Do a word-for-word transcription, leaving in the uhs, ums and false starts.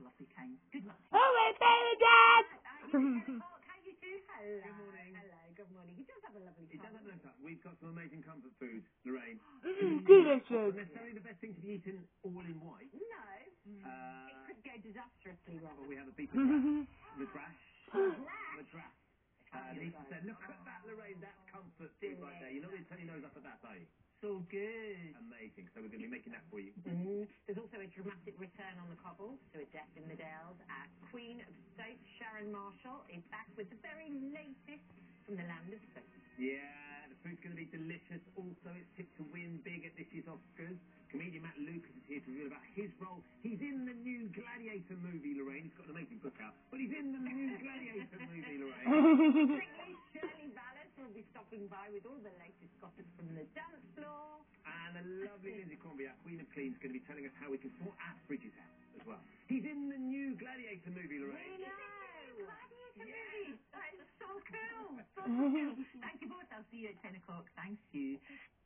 lovely Kane. Good luck to you. Oh, my baby dad! How you do? Hello. Good morning. Hello, good morning. You just have a lovely It time. doesn't matter. We've got some amazing comfort food, Lorraine. Mm, Not delicious. necessarily the best thing to be eaten all in white. No, Uh, it could go disastrously wrong. but we have a beef madras. Black. Madras. Uh, Lisa said, look at that, Lorraine. That's comfort food right there. You're not going to turn your nose up at that, are you? So good. Amazing. So we're going to be making that for you. Mm. There's also a dramatic return on the cobbles to a death in the Dales. Our Queen of Soap, Sharon Marshall, is back with the very latest from the land of soap. Yeah, the food's going to be delicious. Also, it's tipped to win big at this year's Oscars. Comedian Matt Lucas is here to reveal about his role. He's in the new Gladiator movie, Lorraine. He's got an amazing book out, but he's in the new Gladiator movie, Lorraine. Strictly Shirley Ballas will be stopping by with all the latest gossip from the dance floor. And the lovely Lindsay Crombie, our Queen of Clean, is going to be telling us how we can sort our fridges out as well. He's in the new Gladiator movie, Lorraine. No. Gladiator movie. That is so cool. So, so cool. Thank you both. I'll see you at ten o'clock. Thank you.